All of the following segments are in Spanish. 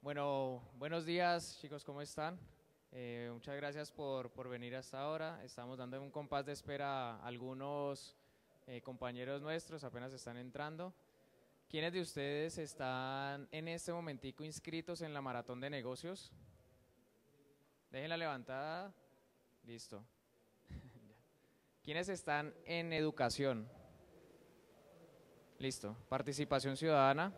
Bueno, buenos días chicos, ¿cómo están? Muchas gracias por venir hasta ahora. Estamos dando un compás de espera a algunos compañeros nuestros, apenas están entrando. ¿Quiénes de ustedes están en este momentico inscritos en la maratón de negocios? Déjenla levantada. Listo. ¿Quiénes están en educación? Listo. Participación ciudadana.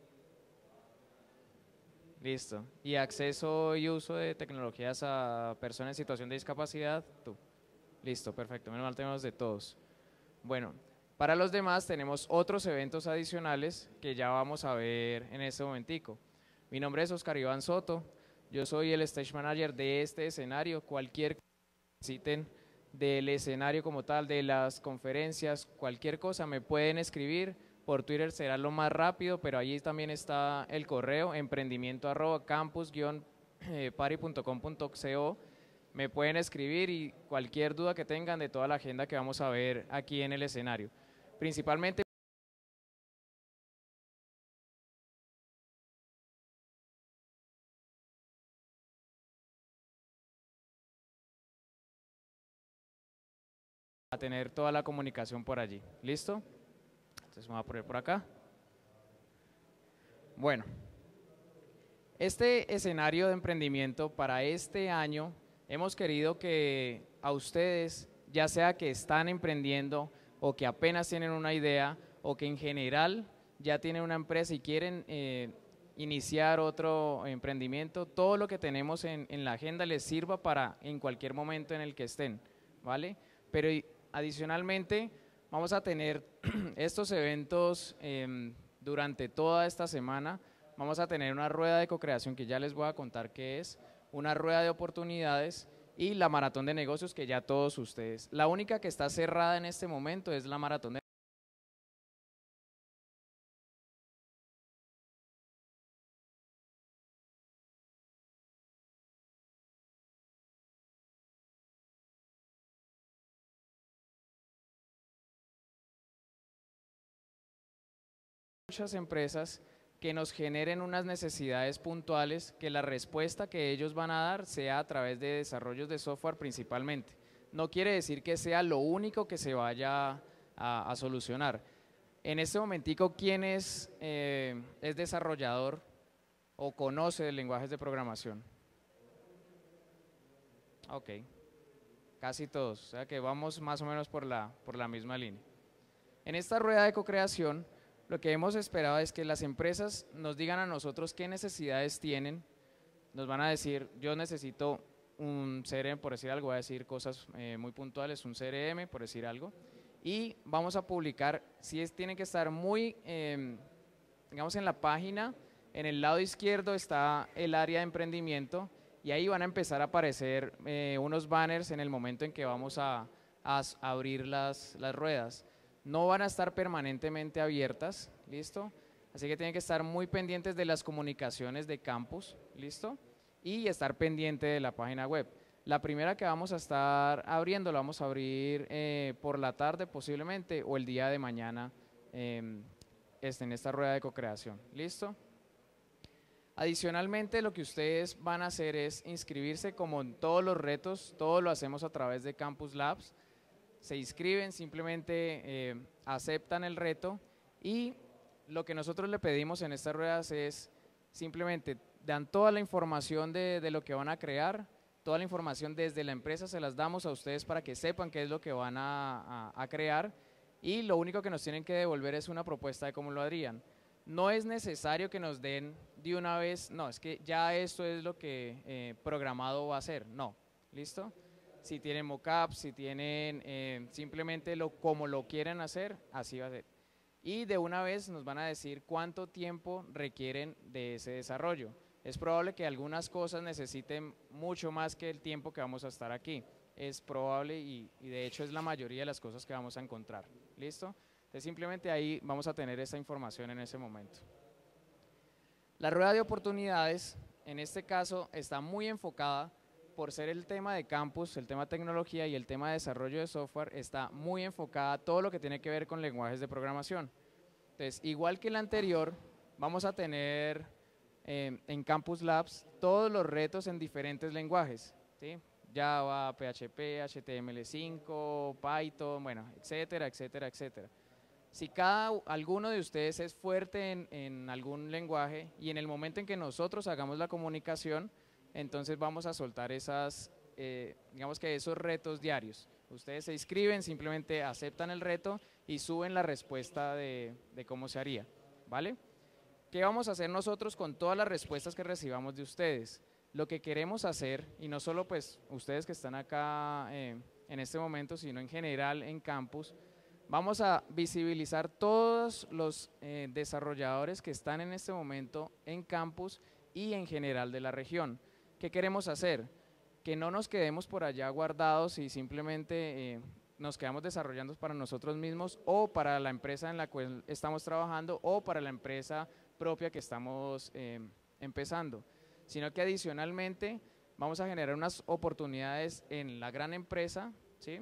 Listo. ¿Y acceso y uso de tecnologías a personas en situación de discapacidad? Tú. Listo, perfecto. Menos mal tenemos de todos. Bueno, para los demás tenemos otros eventos adicionales que ya vamos a ver en este momentico. Mi nombre es Oscar Iván Soto. Yo soy el Stage Manager de este escenario. Cualquier cosa que necesiten del escenario como tal, de las conferencias, cualquier cosa me pueden escribir. Por Twitter será lo más rápido, pero allí también está el correo emprendimiento@campus-pari.com.co. Me pueden escribir y cualquier duda que tengan de toda la agenda que vamos a ver aquí en el escenario. Principalmente a tener toda la comunicación por allí. ¿Listo? Entonces vamos a poner por acá. Bueno, este escenario de emprendimiento para este año hemos querido que a ustedes, ya sea que están emprendiendo o que apenas tienen una idea o que en general ya tienen una empresa y quieren iniciar otro emprendimiento, todo lo que tenemos en la agenda les sirva para en cualquier momento en el que estén, ¿vale? Pero adicionalmente vamos a tener estos eventos durante toda esta semana. Vamos a tener una rueda de co-creación que ya les voy a contar qué es, una rueda de oportunidades y la maratón de negocios que ya todos ustedes. La única que está cerrada en este momento es la maratón de muchas empresas que nos generen unas necesidades puntuales, que la respuesta que ellos van a dar sea a través de desarrollos de software principalmente. No quiere decir que sea lo único que se vaya a solucionar. En este momentico, ¿quién es desarrollador o conoce de lenguajes de programación? Ok, casi todos, o sea que vamos más o menos por la misma línea. En esta rueda de co-creación, lo que hemos esperado es que las empresas nos digan a nosotros qué necesidades tienen. Nos van a decir, yo necesito un CRM, por decir algo, voy a decir cosas muy puntuales, un CRM, por decir algo. Y vamos a publicar, si tienen que estar muy, digamos en la página, en el lado izquierdo está el área de emprendimiento y ahí van a empezar a aparecer unos banners en el momento en que vamos a abrir las ruedas. No van a estar permanentemente abiertas, ¿listo? Así que tienen que estar muy pendientes de las comunicaciones de campus, ¿listo? Y estar pendiente de la página web. La primera que vamos a estar abriendo, la vamos a abrir por la tarde posiblemente o el día de mañana en esta rueda de co-creación, ¿listo? Adicionalmente, lo que ustedes van a hacer es inscribirse como en todos los retos, todo lo hacemos a través de Campus Labs. Se inscriben, simplemente aceptan el reto y lo que nosotros le pedimos en estas ruedas es simplemente dan toda la información de lo que van a crear, toda la información desde la empresa se las damos a ustedes para que sepan qué es lo que van a crear y lo único que nos tienen que devolver es una propuesta de cómo lo harían. No es necesario que nos den de una vez, no, es que ya esto es lo que programado va a ser, no, ¿listo? Si tienen mockups, si tienen simplemente como lo quieren hacer, así va a ser. Y de una vez nos van a decir cuánto tiempo requieren de ese desarrollo. Es probable que algunas cosas necesiten mucho más que el tiempo que vamos a estar aquí. Es probable y de hecho es la mayoría de las cosas que vamos a encontrar. ¿Listo? Entonces simplemente ahí vamos a tener esta información en ese momento. La rueda de oportunidades, en este caso, está muy enfocada por ser el tema de campus, el tema de tecnología y el tema de desarrollo de software, está muy enfocada a todo lo que tiene que ver con lenguajes de programación. Entonces, igual que el anterior, vamos a tener en Campus Labs todos los retos en diferentes lenguajes, ¿sí? Java, PHP, HTML5, Python, bueno, etcétera, etcétera, etcétera. Si alguno de ustedes es fuerte en algún lenguaje y en el momento en que nosotros hagamos la comunicación, entonces vamos a soltar digamos que esos retos diarios. Ustedes se inscriben, simplemente aceptan el reto y suben la respuesta de cómo se haría, ¿vale? ¿Qué vamos a hacer nosotros con todas las respuestas que recibamos de ustedes? Lo que queremos hacer, y no solo pues ustedes que están acá en este momento, sino en general en campus, vamos a visibilizar todos los desarrolladores que están en este momento en campus y en general de la región. ¿Qué queremos hacer? Que no nos quedemos por allá guardados y simplemente nos quedamos desarrollando para nosotros mismos o para la empresa en la cual estamos trabajando o para la empresa propia que estamos empezando, sino que adicionalmente vamos a generar unas oportunidades en la gran empresa, ¿sí?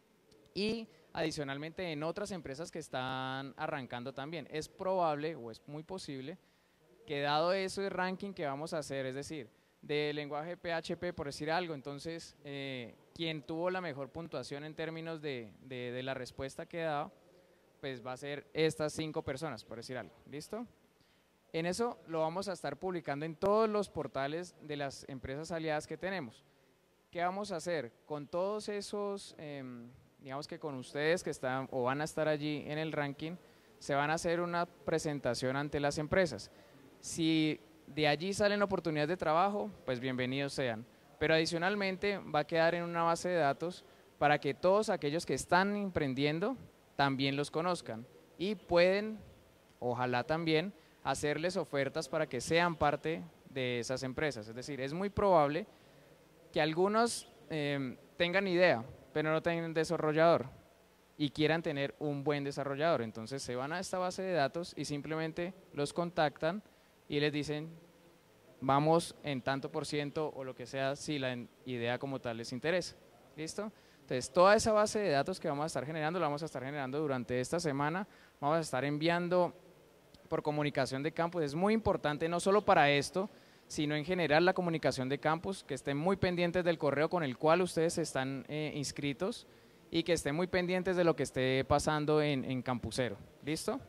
Y adicionalmente en otras empresas que están arrancando también. Es probable o es muy posible que dado ese ranking que vamos a hacer, es decir, de lenguaje PHP por decir algo, entonces quien tuvo la mejor puntuación en términos de la respuesta que he dado, pues va a ser estas 5 personas por decir algo, ¿listo? En eso lo vamos a estar publicando en todos los portales de las empresas aliadas que tenemos. ¿Qué vamos a hacer? Con todos esos, digamos que con ustedes que están o van a estar allí en el ranking, se van a hacer una presentación ante las empresas. Si de allí salen oportunidades de trabajo, pues bienvenidos sean. Pero adicionalmente va a quedar en una base de datos para que todos aquellos que están emprendiendo también los conozcan y pueden, ojalá también, hacerles ofertas para que sean parte de esas empresas. Es decir, es muy probable que algunos tengan idea, pero no tengan desarrollador y quieran tener un buen desarrollador. Entonces se van a esta base de datos y simplemente los contactan y les dicen, vamos en tanto por ciento o lo que sea, si la idea como tal les interesa. ¿Listo? Entonces, toda esa base de datos que vamos a estar generando, la vamos a estar generando durante esta semana, vamos a estar enviando por comunicación de campus. Es muy importante no solo para esto, sino en general la comunicación de campus, que estén muy pendientes del correo con el cual ustedes están inscritos y que estén muy pendientes de lo que esté pasando en Campusero. ¿Listo?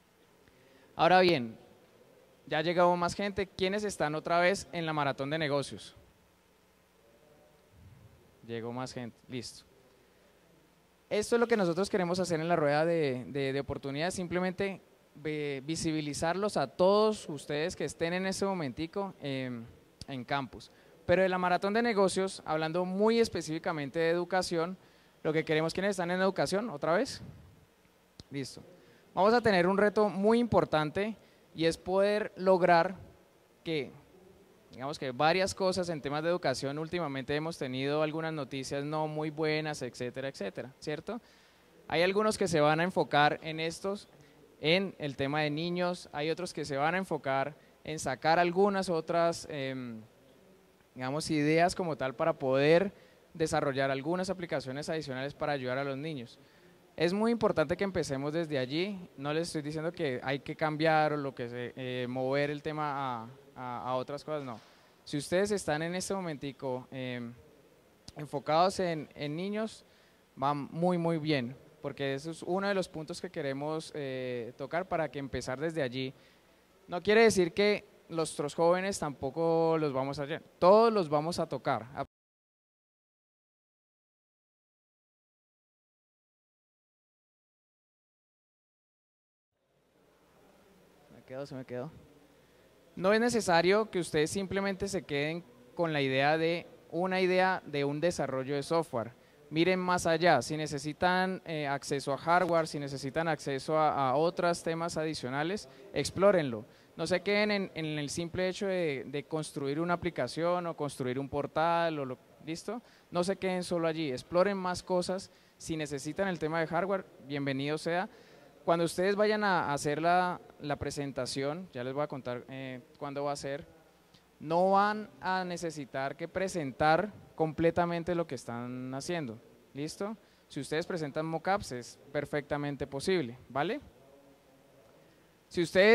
Ahora bien, ya ha llegado más gente. ¿Quiénes están otra vez en la maratón de negocios? Llegó más gente, listo. Esto es lo que nosotros queremos hacer en la rueda de oportunidades, simplemente visibilizarlos a todos ustedes que estén en este momentico en campus. Pero de la maratón de negocios, hablando muy específicamente de educación, lo que queremos, ¿quiénes están en educación? ¿Otra vez? Listo. Vamos a tener un reto muy importante y es poder lograr que, digamos que varias cosas en temas de educación, últimamente hemos tenido algunas noticias no muy buenas, etcétera, etcétera, ¿cierto? Hay algunos que se van a enfocar en en el tema de niños, hay otros que se van a enfocar en sacar algunas otras, digamos, ideas como tal para poder desarrollar algunas aplicaciones adicionales para ayudar a los niños. Es muy importante que empecemos desde allí, no les estoy diciendo que hay que cambiar o mover el tema a otras cosas, no. Si ustedes están en este momentico enfocados en niños, van muy bien, porque eso es uno de los puntos que queremos tocar para que empezar desde allí. No quiere decir que nuestros jóvenes tampoco los vamos a hacer, todos los vamos a tocar. Se me quedó. No es necesario que ustedes simplemente se queden con la idea de un desarrollo de software. Miren más allá, si necesitan acceso a hardware, si necesitan acceso a otros temas adicionales, explórenlo. No se queden en el simple hecho de construir una aplicación o construir un portal, ¿listo? No se queden solo allí, exploren más cosas. Si necesitan el tema de hardware, bienvenido sea. Cuando ustedes vayan a hacer la presentación, ya les voy a contar cuándo va a ser, no van a necesitar que presentar completamente lo que están haciendo, ¿listo? Si ustedes presentan mockups es perfectamente posible, ¿vale? Si ustedes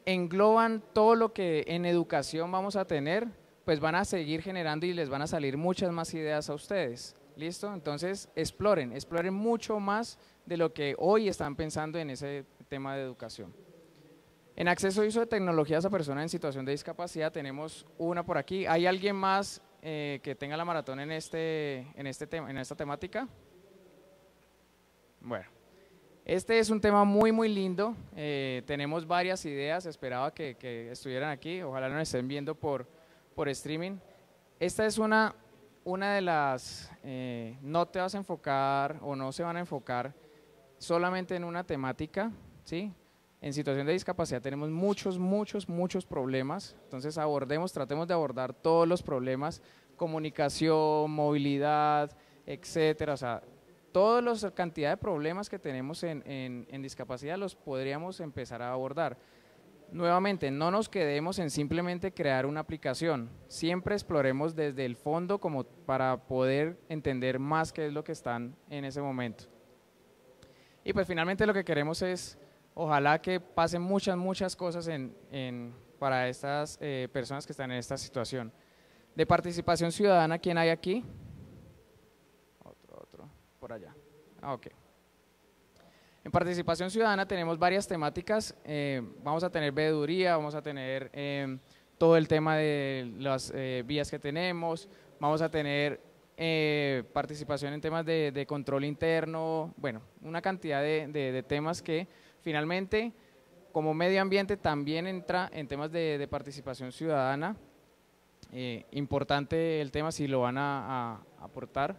engloban todo lo que en educación vamos a tener, pues van a seguir generando y les van a salir muchas más ideas a ustedes. ¿Listo? Entonces, exploren mucho más de lo que hoy están pensando en ese tema de educación. En acceso y uso de tecnologías a personas en situación de discapacidad tenemos una por aquí. ¿Hay alguien más que tenga la maratón en esta temática? Bueno, este es un tema muy lindo. Tenemos varias ideas, esperaba que estuvieran aquí, ojalá nos estén viendo por streaming. Esta es una de las, no te vas a enfocar o no se van a enfocar solamente en una temática, ¿sí? En situación de discapacidad tenemos muchos problemas, entonces tratemos de abordar todos los problemas, comunicación, movilidad, etcétera, o sea, toda la cantidad de problemas que tenemos en discapacidad los podríamos empezar a abordar. Nuevamente, no nos quedemos en simplemente crear una aplicación, siempre exploremos desde el fondo como para poder entender más qué es lo que están en ese momento. Y pues finalmente lo que queremos es, ojalá que pasen muchas cosas para estas personas que están en esta situación. De participación ciudadana, ¿quién hay aquí? Otro, por allá. Ok. En participación ciudadana tenemos varias temáticas, vamos a tener veeduría, vamos a tener todo el tema de las vías que tenemos, vamos a tener participación en temas de control interno, bueno, una cantidad de temas que finalmente como medio ambiente también entra en temas de participación ciudadana, importante el tema si lo van a aportar.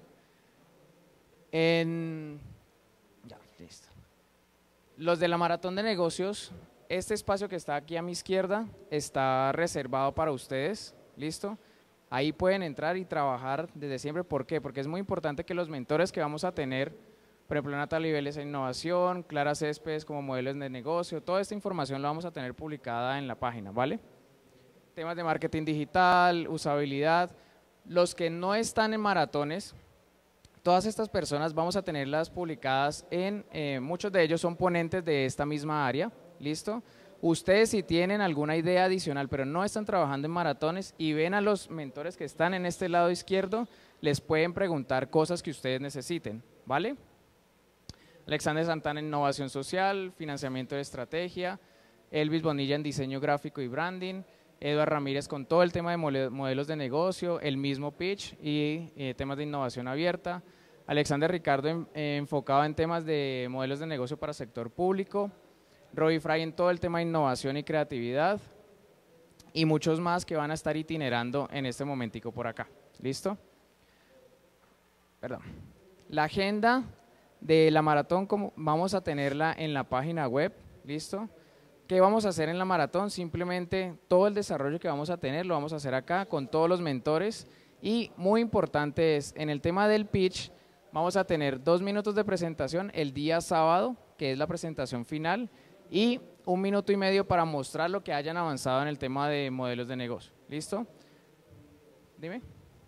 Ya, listo. Los de la maratón de negocios, este espacio que está aquí a mi izquierda está reservado para ustedes, ¿listo? Ahí pueden entrar y trabajar desde siempre. ¿Por qué? Porque es muy importante que los mentores que vamos a tener, por ejemplo, Natalia Vélez en innovación, Clara Céspedes como modelos de negocio, toda esta información la vamos a tener publicada en la página, ¿vale? Temas de marketing digital, usabilidad, los que no están en maratones, todas estas personas vamos a tenerlas publicadas muchos de ellos son ponentes de esta misma área, ¿listo? Ustedes si tienen alguna idea adicional pero no están trabajando en maratones y ven a los mentores que están en este lado izquierdo, les pueden preguntar cosas que ustedes necesiten, ¿vale? Alexander Santana en innovación social, financiamiento de estrategia, Elvis Bonilla en diseño gráfico y branding, Eduardo Ramírez con todo el tema de modelos de negocio, el mismo pitch y temas de innovación abierta, Alexander Ricardo enfocado en temas de modelos de negocio para sector público, Robbie Fry en todo el tema de innovación y creatividad y muchos más que van a estar itinerando en este momentico por acá, ¿listo? Perdón. La agenda de la maratón vamos a tenerla en la página web, ¿listo? ¿Qué vamos a hacer en la maratón? Simplemente todo el desarrollo que vamos a tener lo vamos a hacer acá con todos los mentores y muy importante es, en el tema del pitch, vamos a tener 2 minutos de presentación el día sábado, que es la presentación final, y 1 minuto y medio para mostrar lo que hayan avanzado en el tema de modelos de negocio. ¿Listo? Dime.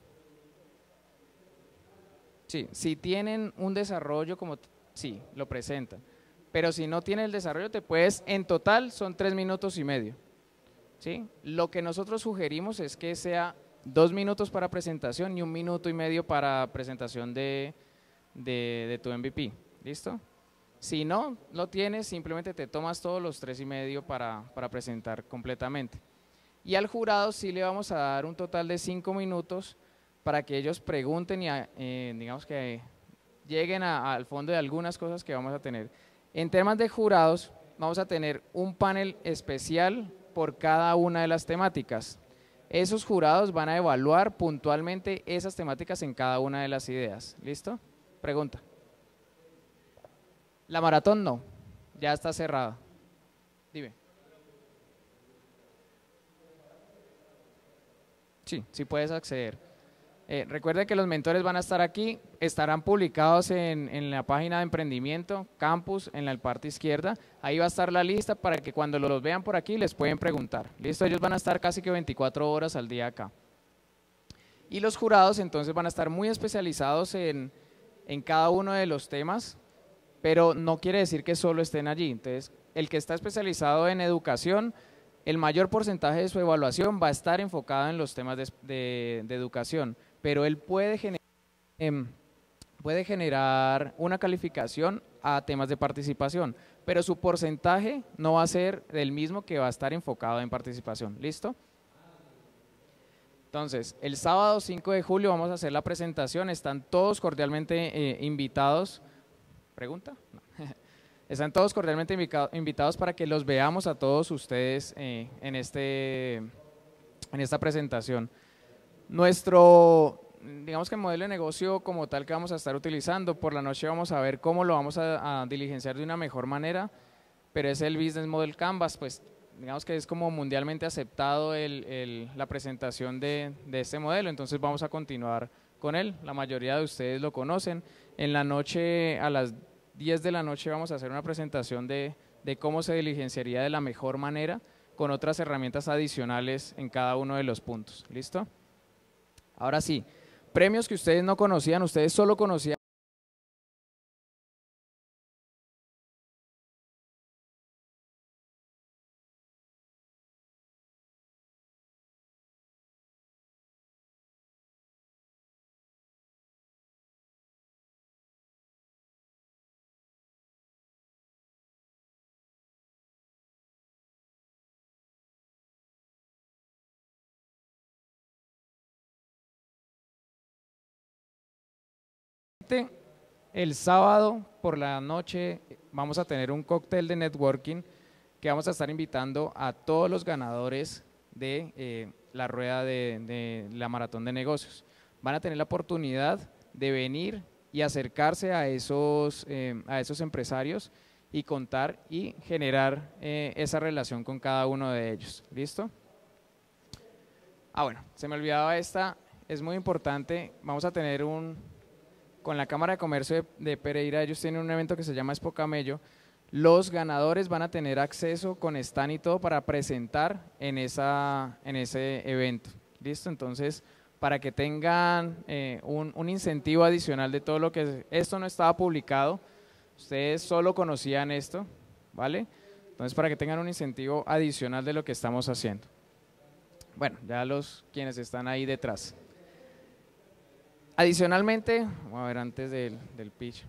Sí, si tienen un desarrollo sí, lo presentan. Pero si no tiene el desarrollo, en total son 3 minutos y medio. ¿Sí? Lo que nosotros sugerimos es que sea 2 minutos para presentación y 1 minuto y medio para presentación de tu MVP. ¿Listo? Si no lo tienes, simplemente te tomas todos los 3 y medio para presentar completamente. Y al jurado sí le vamos a dar un total de 5 minutos para que ellos pregunten y digamos que lleguen al fondo de algunas cosas que vamos a tener. En temas de jurados, vamos a tener un panel especial por cada una de las temáticas. Esos jurados van a evaluar puntualmente esas temáticas en cada una de las ideas. ¿Listo? Pregunta. La maratón no, ya está cerrada. Dime. Sí, sí puedes acceder. Recuerden que los mentores van a estar aquí, estarán publicados en la página de emprendimiento, campus, en la parte izquierda. Ahí va a estar la lista para que cuando los vean por aquí les pueden preguntar. ¿Listo? Ellos van a estar casi que 24 horas al día acá. Y los jurados entonces van a estar muy especializados en cada uno de los temas, pero no quiere decir que solo estén allí. Entonces, el que está especializado en educación el mayor porcentaje de su evaluación va a estar enfocado en los temas de educación, pero él puede generar una calificación a temas de participación, pero su porcentaje no va a ser el mismo que va a estar enfocado en participación. ¿Listo? Entonces, el sábado 5 de julio vamos a hacer la presentación, están todos cordialmente invitados. ¿Pregunta? No. Están todos cordialmente invitados para que los veamos a todos ustedes en esta presentación. Digamos que el modelo de negocio como tal que vamos a estar utilizando, por la noche vamos a ver cómo lo vamos a diligenciar de una mejor manera, pero es el Business Model Canvas, pues digamos que es como mundialmente aceptado la presentación de este modelo, entonces vamos a continuar con él, la mayoría de ustedes lo conocen. En la noche, a las 10 de la noche vamos a hacer una presentación de cómo se diligenciaría de la mejor manera con otras herramientas adicionales en cada uno de los puntos. ¿Listo? Ahora sí, premios que ustedes no conocían, ustedes solo conocían el sábado por la noche vamos a tener un cóctel de networking que vamos a estar invitando a todos los ganadores de la rueda de la maratón de negocios. Van a tener la oportunidad de venir y acercarse a esos empresarios y contar y generar esa relación con cada uno de ellos. ¿Listo? Bueno, se me olvidaba esta, es muy importante, vamos a tener con la Cámara de Comercio de Pereira, ellos tienen un evento que se llama Expo Camello. Los ganadores van a tener acceso con stand y todo para presentar en ese evento. ¿Listo? Entonces, para que tengan un incentivo adicional de todo lo que esto no estaba publicado, ustedes solo conocían esto, ¿vale? Entonces, para que tengan un incentivo adicional de lo que estamos haciendo. Bueno, ya quienes están ahí detrás. Adicionalmente, vamos a ver antes del pitch,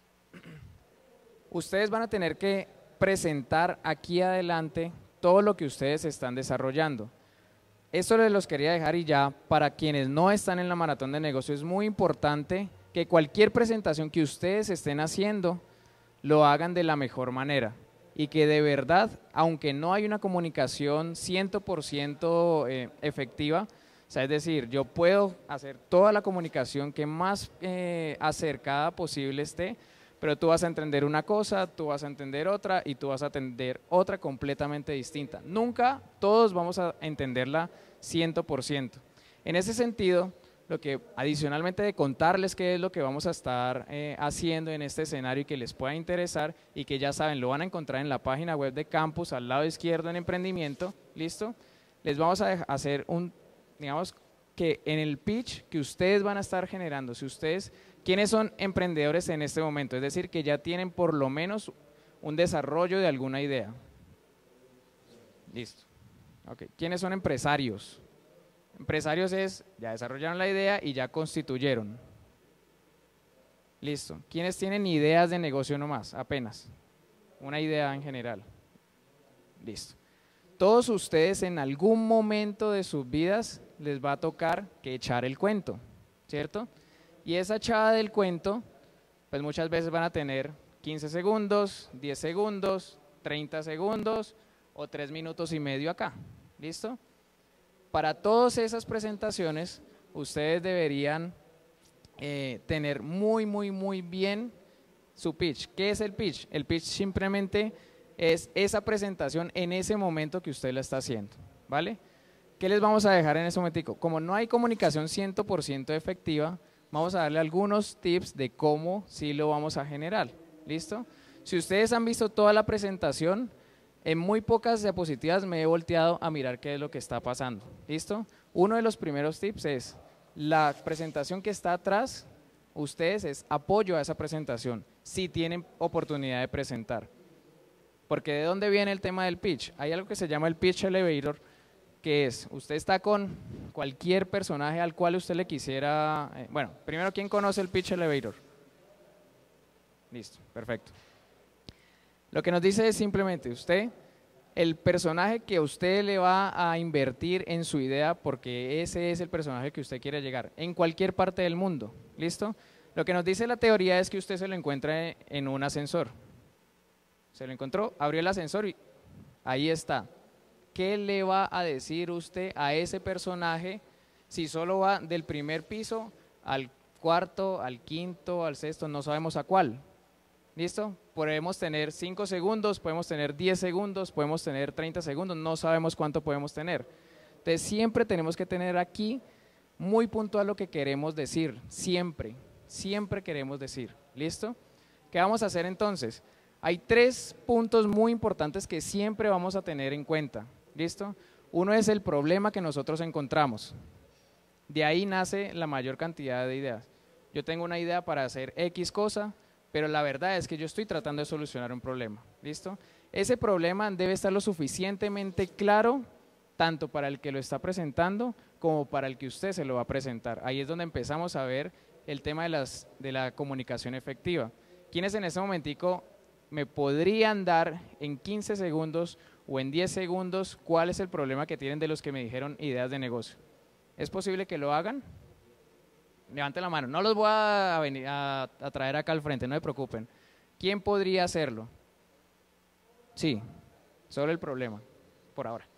ustedes van a tener que presentar aquí adelante todo lo que ustedes están desarrollando. Esto les los quería dejar y ya para quienes no están en la maratón de negocios es muy importante que cualquier presentación que ustedes estén haciendo lo hagan de la mejor manera y que de verdad, aunque no hay una comunicación 100% efectiva, o sea, es decir, yo puedo hacer toda la comunicación que más acercada posible esté, pero tú vas a entender una cosa, tú vas a entender otra y tú vas a entender otra completamente distinta. Nunca todos vamos a entenderla 100%. En ese sentido, lo que adicionalmente de contarles qué es lo que vamos a estar haciendo en este escenario y que les pueda interesar y que ya saben, lo van a encontrar en la página web de Campus, al lado izquierdo en emprendimiento, ¿listo? Les vamos a hacer digamos que en el pitch que ustedes van a estar generando, si ustedes, ¿quiénes son emprendedores en este momento? Es decir, que ya tienen por lo menos un desarrollo de alguna idea. Listo. Ok. ¿Quiénes son empresarios? Empresarios ya desarrollaron la idea y ya constituyeron. Listo. ¿Quiénes tienen ideas de negocio nomás? Apenas. Una idea en general. Listo. Todos ustedes en algún momento de sus vidas les va a tocar que echar el cuento, ¿cierto? Y esa echada del cuento, pues muchas veces van a tener 15 segundos, 10 segundos, 30 segundos o 3 minutos y medio acá, ¿listo? Para todas esas presentaciones, ustedes deberían tener muy bien su pitch. ¿Qué es el pitch? El pitch simplemente es esa presentación en ese momento que usted la está haciendo, ¿vale? ¿Qué les vamos a dejar en ese momentico? Como no hay comunicación 100% efectiva, vamos a darle algunos tips de cómo sí lo vamos a generar, ¿listo? Si ustedes han visto toda la presentación, en muy pocas diapositivas me he volteado a mirar qué es lo que está pasando, ¿listo? Uno de los primeros tips es, la presentación que está atrás, ustedes es apoyo a esa presentación, si tienen oportunidad de presentar. Porque ¿de dónde viene el tema del pitch? Hay algo que se llama el pitch elevator, que es, usted está con cualquier personaje al cual usted le quisiera, bueno, primero, ¿quién conoce el pitch elevator? Listo, perfecto. Lo que nos dice es simplemente usted, el personaje que usted le va a invertir en su idea, porque ese es el personaje que usted quiere llegar, en cualquier parte del mundo, ¿listo? Lo que nos dice la teoría es que usted se lo encuentra en un ascensor. Se lo encontró, abrió el ascensor y ahí está. ¿Qué le va a decir usted a ese personaje si solo va del primer piso al cuarto, al quinto, al sexto, no sabemos a cuál? ¿Listo? Podemos tener 5 segundos, podemos tener 10 segundos, podemos tener 30 segundos, no sabemos cuánto podemos tener. Entonces siempre tenemos que tener aquí muy puntual lo que queremos decir, siempre queremos decir. ¿Listo? ¿Qué vamos a hacer entonces? Hay 3 puntos muy importantes que siempre vamos a tener en cuenta. ¿Listo? Uno es el problema que nosotros encontramos. De ahí nace la mayor cantidad de ideas. Yo tengo una idea para hacer X cosa, pero la verdad es que yo estoy tratando de solucionar un problema. ¿Listo? Ese problema debe estar lo suficientemente claro, tanto para el que lo está presentando, como para el que usted se lo va a presentar. Ahí es donde empezamos a ver el tema de la comunicación efectiva. ¿Quiénes en este momentico me podrían dar en 15 segundos o en 10 segundos cuál es el problema que tienen de los que me dijeron ideas de negocio? ¿Es posible que lo hagan? Levanten la mano, no los voy a traer acá al frente, no se preocupen. ¿Quién podría hacerlo? Sí, solo el problema, por ahora.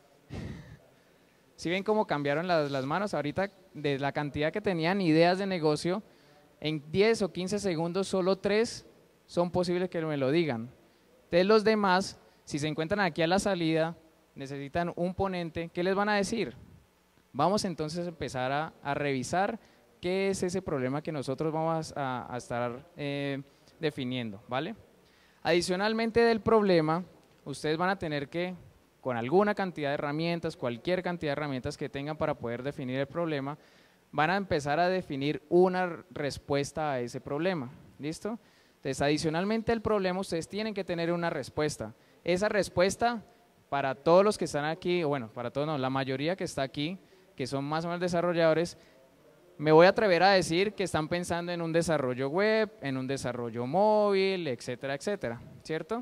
¿Sí ven cómo cambiaron las manos? Ahorita de la cantidad que tenían ideas de negocio, en 10 o 15 segundos solo 3 son posibles que me lo digan. Entonces los demás, si se encuentran aquí a la salida, necesitan un ponente, ¿qué les van a decir? Vamos entonces a empezar a revisar qué es ese problema que nosotros vamos a estar definiendo, ¿vale? Adicionalmente del problema, ustedes van a tener que, con alguna cantidad de herramientas, cualquier cantidad de herramientas que tengan para poder definir el problema, van a empezar a definir una respuesta a ese problema, ¿listo? Entonces, adicionalmente al problema, ustedes tienen que tener una respuesta. Esa respuesta, para todos los que están aquí, o bueno, para todos no, la mayoría que está aquí, que son más o menos desarrolladores, me voy a atrever a decir que están pensando en un desarrollo web, en un desarrollo móvil, etcétera, etcétera, ¿cierto?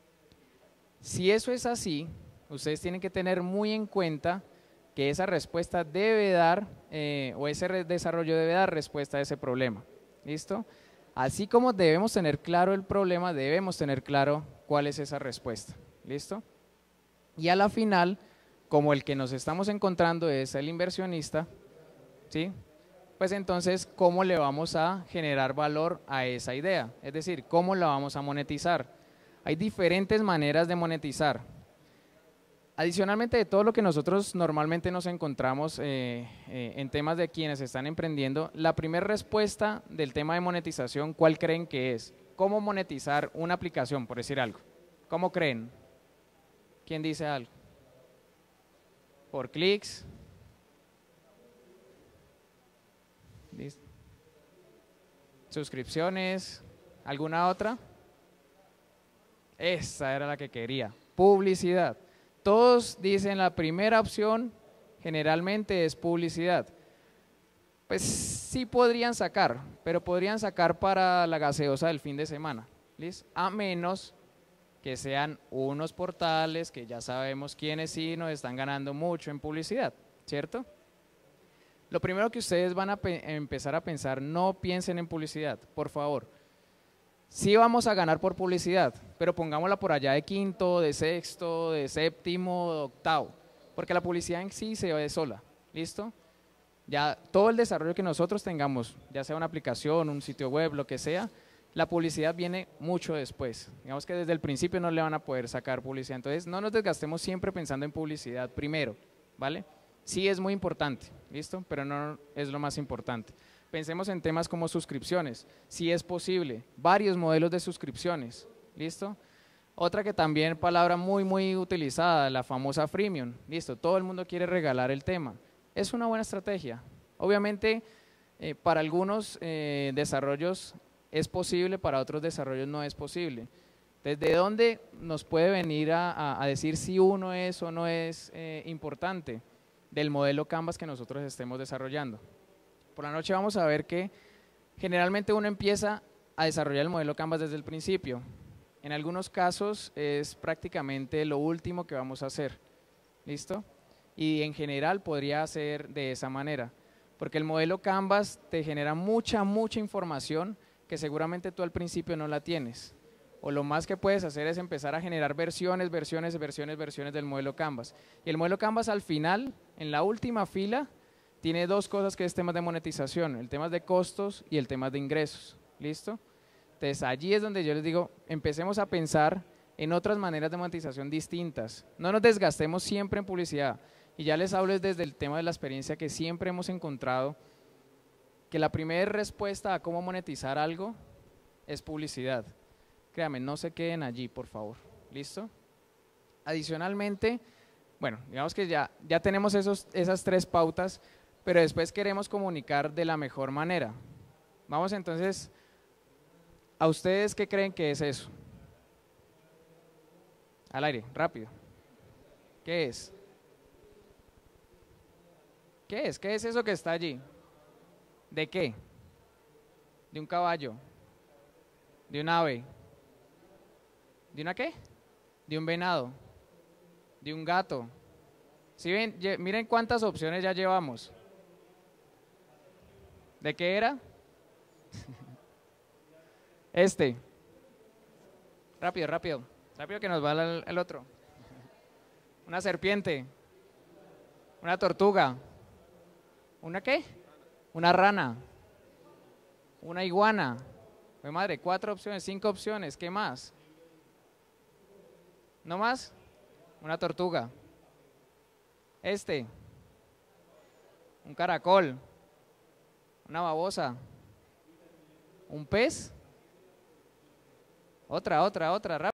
Si eso es así, ustedes tienen que tener muy en cuenta que esa respuesta debe dar, o ese desarrollo debe dar respuesta a ese problema, ¿listo? Así como debemos tener claro el problema, debemos tener claro cuál es esa respuesta, ¿listo? Y a la final, como el que nos estamos encontrando es el inversionista, ¿sí? Pues entonces, ¿cómo le vamos a generar valor a esa idea? Es decir, ¿cómo la vamos a monetizar? Hay diferentes maneras de monetizar. Adicionalmente de todo lo que nosotros normalmente nos encontramos en temas de quienes están emprendiendo, la primera respuesta del tema de monetización, ¿cuál creen que es? ¿Cómo monetizar una aplicación, por decir algo? ¿Cómo creen? ¿Quién dice algo? ¿Por clics? ¿Listo? ¿Suscripciones? ¿Alguna otra? Esa era la que quería. Publicidad. Todos dicen la primera opción generalmente es publicidad. Pues sí podrían sacar, pero podrían sacar para la gaseosa del fin de semana, ¿listo? A menos que sean unos portales que ya sabemos quiénes sí nos están ganando mucho en publicidad, ¿cierto? Lo primero que ustedes van a empezar a pensar, no piensen en publicidad, por favor. Sí vamos a ganar por publicidad, pero pongámosla por allá de quinto, de sexto, de séptimo, de octavo, porque la publicidad en sí se ve sola, ¿listo? Ya todo el desarrollo que nosotros tengamos, ya sea una aplicación, un sitio web, lo que sea, la publicidad viene mucho después. Digamos que desde el principio no le van a poder sacar publicidad, entonces no nos desgastemos siempre pensando en publicidad primero, ¿vale? Sí es muy importante, ¿listo? Pero no es lo más importante. Pensemos en temas como suscripciones, si es posible, varios modelos de suscripciones, ¿listo? Otra que también, palabra muy utilizada, la famosa freemium, ¿listo? Todo el mundo quiere regalar el tema, es una buena estrategia. Obviamente, para algunos desarrollos es posible, para otros desarrollos no es posible. ¿Desde dónde nos puede venir a decir si uno es o no es importante? Del modelo Canvas que nosotros estemos desarrollando. Por la noche vamos a ver que generalmente uno empieza a desarrollar el modelo Canvas desde el principio. En algunos casos es prácticamente lo último que vamos a hacer. ¿Listo? Y en general podría ser de esa manera, porque el modelo Canvas te genera mucha información que seguramente tú al principio no la tienes. O lo más que puedes hacer es empezar a generar versiones del modelo Canvas. Y el modelo Canvas al final, en la última fila, tiene dos cosas que es temas de monetización, el tema de costos y el tema de ingresos. ¿Listo? Entonces allí es donde yo les digo, empecemos a pensar en otras maneras de monetización distintas. No nos desgastemos siempre en publicidad. Y ya les hablo desde el tema de la experiencia que siempre hemos encontrado, que la primera respuesta a cómo monetizar algo es publicidad. Créanme, no se queden allí, por favor. ¿Listo? Adicionalmente, bueno, digamos que ya tenemos esas tres pautas, pero después queremos comunicar de la mejor manera. Vamos entonces, ¿a ustedes qué creen que es eso? Al aire, rápido. ¿Qué es? ¿Qué es? ¿Qué es eso que está allí? ¿De qué? ¿De un caballo? ¿De un ave? ¿De una qué? ¿De un venado? ¿De un gato? ¿Sí ven? Miren cuántas opciones ya llevamos. ¿De qué era? Rápido, rápido. Rápido que nos va el otro. Una serpiente. Una tortuga. ¿Una qué? Una rana. Una iguana. Pues madre, 4 opciones, 5 opciones. ¿Qué más? ¿No más? Una tortuga. Un caracol. Una babosa. Un pez. Otra, rápido.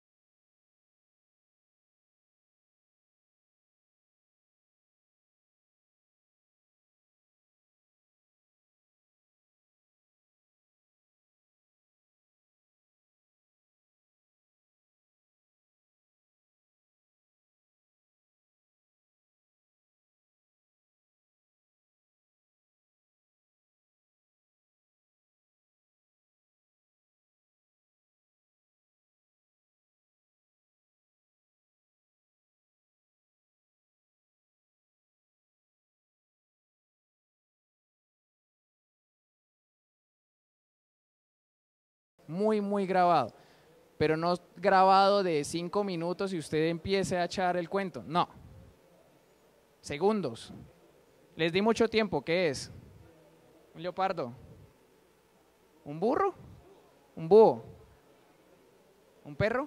Muy grabado, pero no grabado de 5 minutos y usted empiece a echar el cuento, no, segundos. Les di mucho tiempo. ¿Qué es? Un leopardo, un burro, un búho, un perro,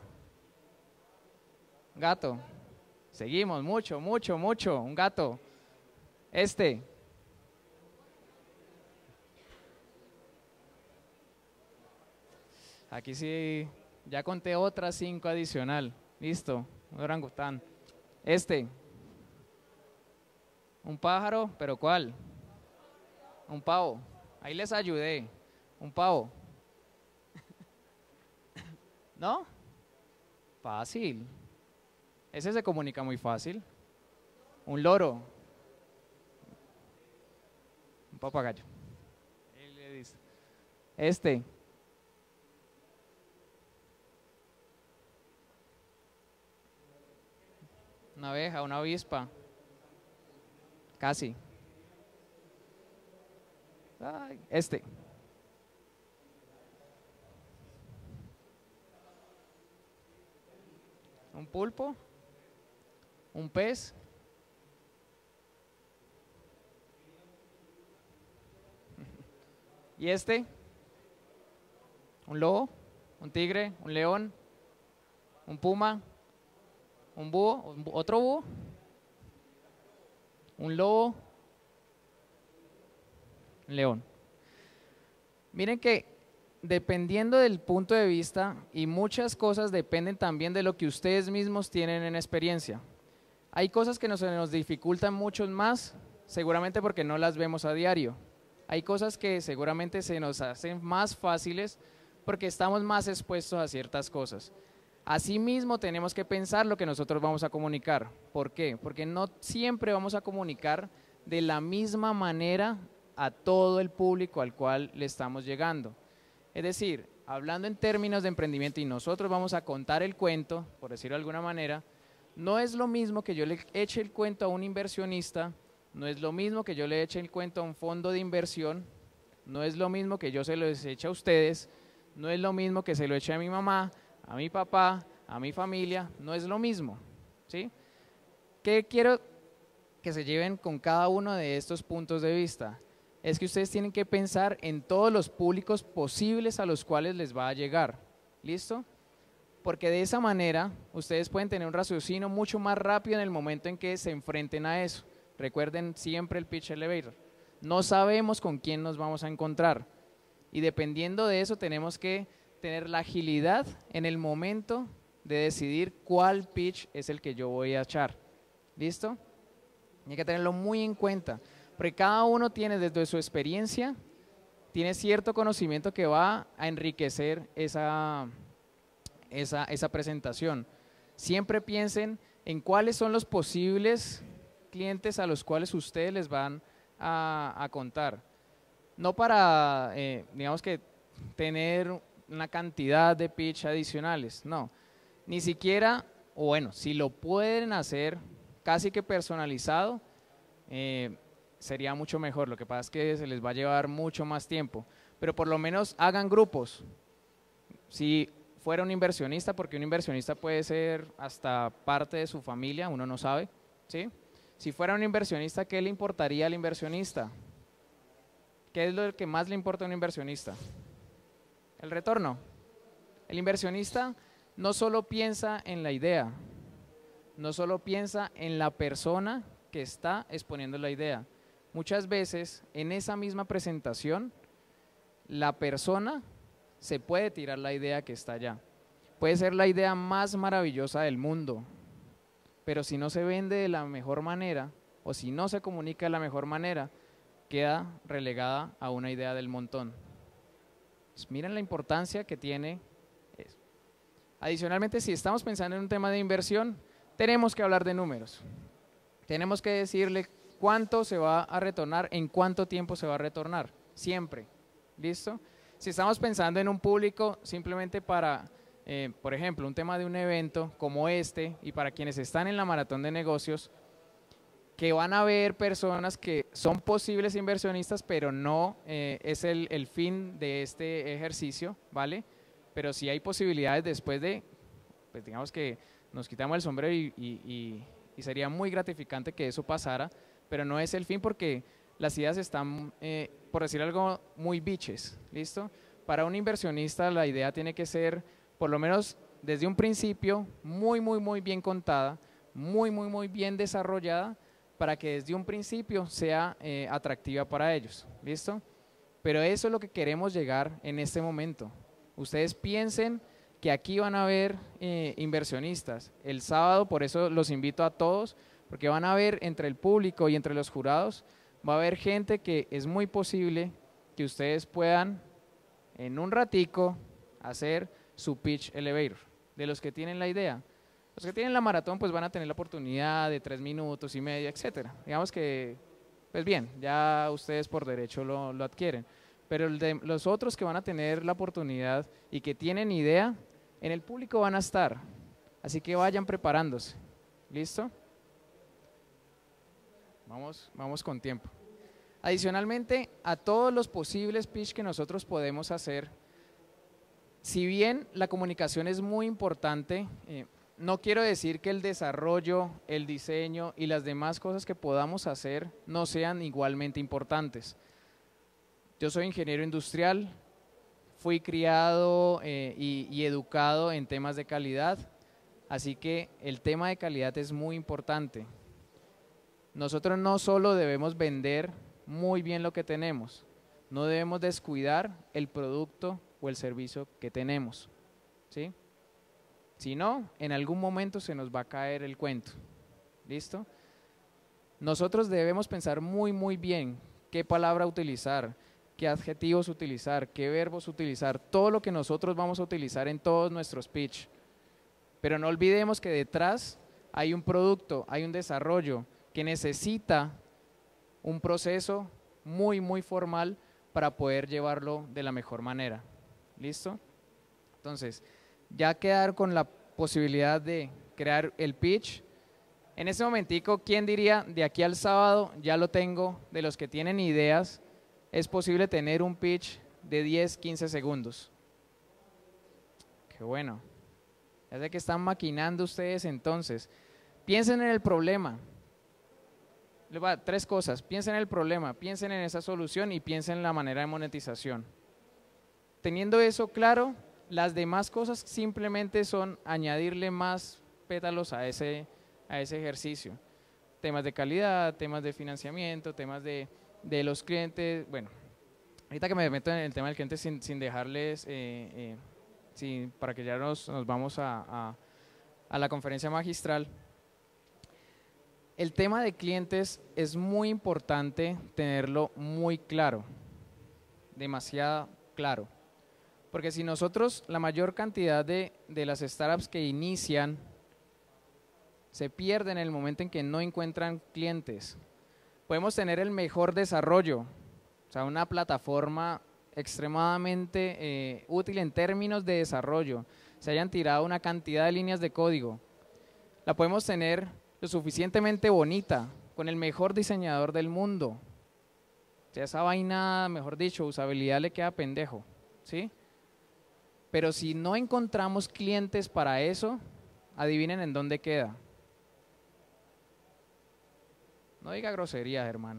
un gato. Seguimos, mucho, un gato. Aquí sí, ya conté otras 5 adicional. Listo, un orangután. Un pájaro, ¿pero cuál? Un pavo. Ahí les ayudé. Un pavo. ¿No? Fácil. Ese se comunica muy fácil. Un loro. Un papagayo. Él le dice. Una abeja, una avispa. Casi. Ay, Un pulpo. Un pez. ¿Y un lobo, un tigre, un león, un puma, un búho, otro búho, un lobo, un león. Miren que dependiendo del punto de vista y muchas cosas dependen también de lo que ustedes mismos tienen en experiencia. Hay cosas que se nos dificultan mucho más, seguramente porque no las vemos a diario. Hay cosas que seguramente se nos hacen más fáciles porque estamos más expuestos a ciertas cosas. Asimismo, tenemos que pensar lo que nosotros vamos a comunicar. ¿Por qué? Porque no siempre vamos a comunicar de la misma manera a todo el público al cual le estamos llegando. Es decir, hablando en términos de emprendimiento y nosotros vamos a contar el cuento, por decirlo de alguna manera, no es lo mismo que yo le eche el cuento a un inversionista, no es lo mismo que yo le eche el cuento a un fondo de inversión, no es lo mismo que yo se lo eche a ustedes, no es lo mismo que se lo eche a mi mamá, a mi papá, a mi familia, no es lo mismo, ¿sí? ¿Qué quiero que se lleven con cada uno de estos puntos de vista? Es que ustedes tienen que pensar en todos los públicos posibles a los cuales les va a llegar, ¿listo? Porque de esa manera ustedes pueden tener un raciocinio mucho más rápido en el momento en que se enfrenten a eso. Recuerden siempre el pitch elevator. No sabemos con quién nos vamos a encontrar y dependiendo de eso tenemos que tener la agilidad en el momento de decidir cuál pitch es el que yo voy a echar. ¿Listo? Hay que tenerlo muy en cuenta, porque cada uno tiene desde su experiencia, tiene cierto conocimiento que va a enriquecer esa presentación. Siempre piensen en cuáles son los posibles clientes a los cuales ustedes les van a contar. No para, digamos que, tener una cantidad de pitch adicionales, no. Ni siquiera, o bueno, si lo pueden hacer casi que personalizado, sería mucho mejor. Lo que pasa es que se les va a llevar mucho más tiempo, pero por lo menos hagan grupos. Si fuera un inversionista, porque un inversionista puede ser hasta parte de su familia, uno no sabe, ¿sí? Si fuera un inversionista, ¿qué le importaría al inversionista? ¿Qué es lo que más le importa a un inversionista? El retorno. El inversionista no solo piensa en la idea, no solo piensa en la persona que está exponiendo la idea. Muchas veces en esa misma presentación, la persona se puede tirar la idea que está allá. Puede ser la idea más maravillosa del mundo, pero si no se vende de la mejor manera o si no se comunica de la mejor manera, queda relegada a una idea del montón. Pues miren la importancia que tiene eso. Adicionalmente, si estamos pensando en un tema de inversión, tenemos que hablar de números. Tenemos que decirle cuánto se va a retornar, en cuánto tiempo se va a retornar, siempre. ¿Listo? Si estamos pensando en un público simplemente para, por ejemplo, un tema de un evento como este y para quienes están en la maratón de negocios, que van a haber personas que son posibles inversionistas, pero no es el fin de este ejercicio, ¿vale? Pero sí hay posibilidades después de, pues digamos que nos quitamos el sombrero y sería muy gratificante que eso pasara, pero no es el fin porque las ideas están, por decir algo, muy biches, ¿listo? Para un inversionista la idea tiene que ser, por lo menos desde un principio, muy bien contada, muy bien desarrollada, para que desde un principio sea atractiva para ellos, ¿listo? Pero eso es lo que queremos llegar en este momento. Ustedes piensen que aquí van a haber inversionistas. El sábado, por eso los invito a todos, porque van a ver entre el público y entre los jurados, va a haber gente que es muy posible que ustedes puedan en un ratico hacer su pitch elevator, de los que tienen la idea. Los que tienen la maratón pues van a tener la oportunidad de 3 minutos y medio, etcétera. Digamos que, pues bien, ya ustedes por derecho lo adquieren. Pero los otros que van a tener la oportunidad y que tienen idea, en el público van a estar. Así que vayan preparándose. ¿Listo? Vamos con tiempo. Adicionalmente, a todos los posibles pitch que nosotros podemos hacer, si bien la comunicación es muy importante, no quiero decir que el desarrollo, el diseño y las demás cosas que podamos hacer no sean igualmente importantes. Yo soy ingeniero industrial, fui criado y educado en temas de calidad, así que el tema de calidad es muy importante. Nosotros no solo debemos vender muy bien lo que tenemos, no debemos descuidar el producto o el servicio que tenemos, ¿sí? Si no, en algún momento se nos va a caer el cuento. ¿Listo? Nosotros debemos pensar muy bien qué palabra utilizar, qué adjetivos utilizar, qué verbos utilizar, todo lo que nosotros vamos a utilizar en todos nuestros pitch. pero no olvidemos que detrás hay un producto, hay un desarrollo que necesita un proceso muy, muy formal para poder llevarlo de la mejor manera. ¿Listo? Entonces, ya quedar con la posibilidad de crear el pitch. En este momentico, ¿quién diría de aquí al sábado ya lo tengo? De los que tienen ideas, es posible tener un pitch de 10, 15 segundos. Qué bueno. Ya sé que están maquinando ustedes entonces. Piensen en el problema. Les voy a dar 3 cosas. Piensen en el problema, piensen en esa solución y piensen en la manera de monetización. Teniendo eso claro, las demás cosas simplemente son añadirle más pétalos a ese ejercicio. Temas de calidad, temas de financiamiento, temas de los clientes. Bueno, ahorita que me meto en el tema del cliente sin dejarles, para que ya nos vamos a la conferencia magistral. El tema de clientes es muy importante tenerlo muy claro, demasiado claro. Porque si nosotros, la mayor cantidad de las startups que inician, se pierden en el momento en que no encuentran clientes. Podemos tener el mejor desarrollo, o sea, una plataforma extremadamente útil en términos de desarrollo, se hayan tirado una cantidad de líneas de código. La podemos tener lo suficientemente bonita, con el mejor diseñador del mundo. O sea, esa vaina, mejor dicho, usabilidad le queda pendejo, ¿sí? Pero si no encontramos clientes para eso, adivinen en dónde queda. No diga groserías, hermano.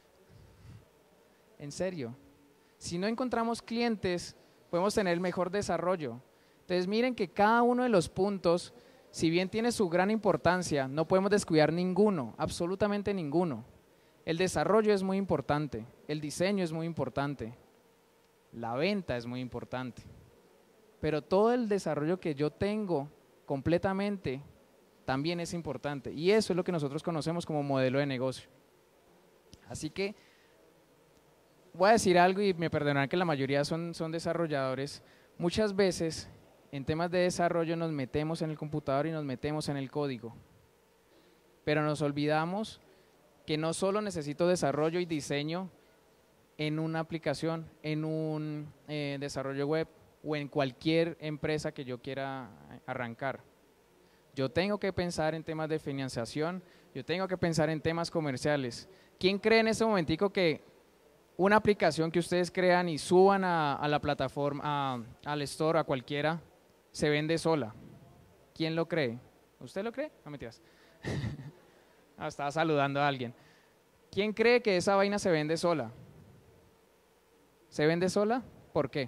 En serio. Si no encontramos clientes, podemos tener el mejor desarrollo. Entonces miren que cada uno de los puntos, si bien tiene su gran importancia, no podemos descuidar ninguno, absolutamente ninguno. El desarrollo es muy importante, el diseño es muy importante, la venta es muy importante. Pero todo el desarrollo que yo tengo completamente también es importante. Y eso es lo que nosotros conocemos como modelo de negocio. Así que voy a decir algo y me perdonarán que la mayoría son desarrolladores. Muchas veces en temas de desarrollo nos metemos en el computador y nos metemos en el código. Pero nos olvidamos que no solo necesito desarrollo y diseño en una aplicación, en un desarrollo web o en cualquier empresa que yo quiera arrancar. Yo tengo que pensar en temas de financiación, yo tengo que pensar en temas comerciales. ¿Quién cree en este momentico que una aplicación que ustedes crean y suban a la plataforma, al store, a cualquiera, se vende sola? ¿Quién lo cree? ¿Usted lo cree? No, mentiras. Estaba saludando a alguien. ¿Quién cree que esa vaina se vende sola? ¿Se vende sola? ¿Por qué?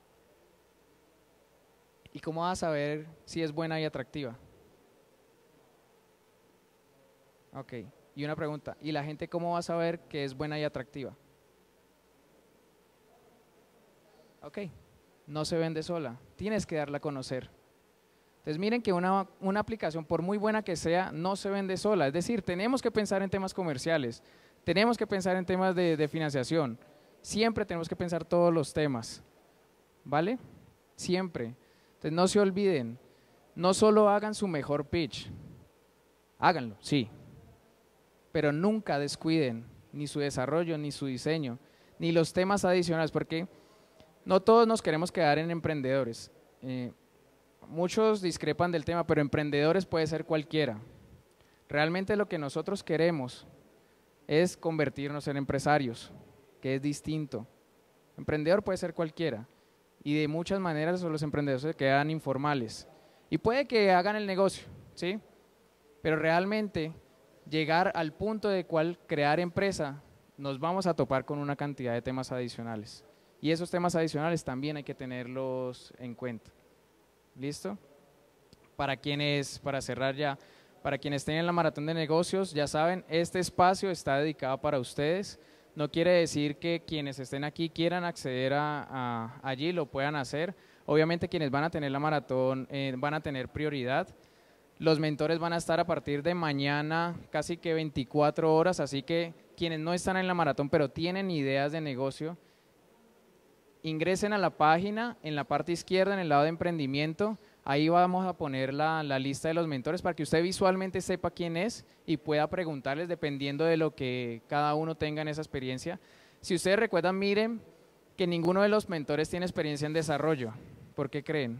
¿Y cómo vas a saber si es buena y atractiva? Ok, y una pregunta, ¿y la gente cómo va a saber que es buena y atractiva? Ok, no se vende sola, tienes que darla a conocer. Entonces miren que una aplicación, por muy buena que sea, no se vende sola. Es decir, tenemos que pensar en temas comerciales, tenemos que pensar en temas de financiación, siempre tenemos que pensar todos los temas, ¿vale? Siempre. Entonces no se olviden, no solo hagan su mejor pitch, háganlo, sí, pero nunca descuiden ni su desarrollo, ni su diseño, ni los temas adicionales, porque no todos nos queremos quedar en emprendedores. Muchos discrepan del tema, pero emprendedores puede ser cualquiera. Realmente lo que nosotros queremos es convertirnos en empresarios, que es distinto. Emprendedor puede ser cualquiera, y de muchas maneras los emprendedores se quedan informales. Y puede que hagan el negocio, ¿sí? Pero realmente llegar al punto de cual crear empresa, nos vamos a topar con una cantidad de temas adicionales. Y esos temas adicionales también hay que tenerlos en cuenta. ¿Listo? Para cerrar ya, para quienes estén en la maratón de negocios, ya saben, este espacio está dedicado para ustedes. No quiere decir que quienes estén aquí quieran acceder allí, lo puedan hacer. Obviamente quienes van a tener la maratón van a tener prioridad. Los mentores van a estar a partir de mañana casi que 24 horas, así que quienes no están en la maratón pero tienen ideas de negocio, ingresen a la página, en la parte izquierda, en el lado de emprendimiento, Ahí vamos a poner la lista de los mentores para que usted visualmente sepa quién es y pueda preguntarles dependiendo de lo que cada uno tenga en esa experiencia. Si ustedes recuerdan, miren que ninguno de los mentores tiene experiencia en desarrollo. ¿Por qué creen?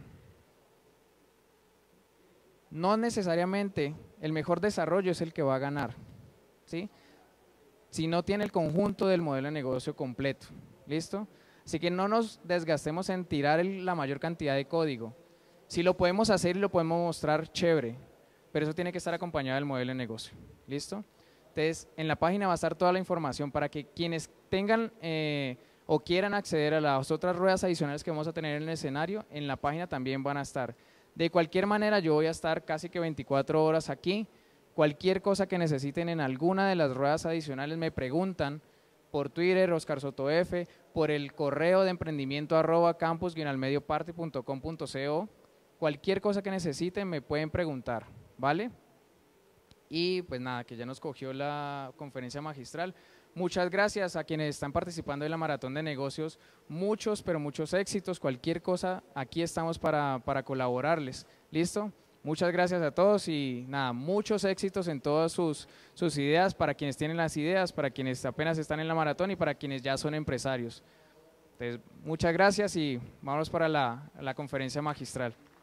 No necesariamente el mejor desarrollo es el que va a ganar, ¿sí? Si no tiene el conjunto del modelo de negocio completo, ¿listo? Así que no nos desgastemos en tirar la mayor cantidad de código. Si lo podemos hacer y lo podemos mostrar, chévere, pero eso tiene que estar acompañado del modelo de negocio, ¿listo? Entonces, en la página va a estar toda la información para que quienes tengan o quieran acceder a las otras ruedas adicionales que vamos a tener en el escenario, en la página también van a estar. De cualquier manera, yo voy a estar casi que 24 horas aquí. Cualquier cosa que necesiten en alguna de las ruedas adicionales me preguntan por Twitter, Oscar Soto F, por el correo de emprendimiento @campus-medioparty.com.co. Cualquier cosa que necesiten me pueden preguntar, ¿vale? Y pues nada, que ya nos cogió la conferencia magistral. Muchas gracias a quienes están participando en la Maratón de Negocios. Muchos, pero muchos éxitos. Cualquier cosa, aquí estamos para colaborarles. ¿Listo? Muchas gracias a todos y nada, muchos éxitos en todas sus ideas, para quienes tienen las ideas, para quienes apenas están en la maratón y para quienes ya son empresarios. Entonces, muchas gracias y vamos para la conferencia magistral.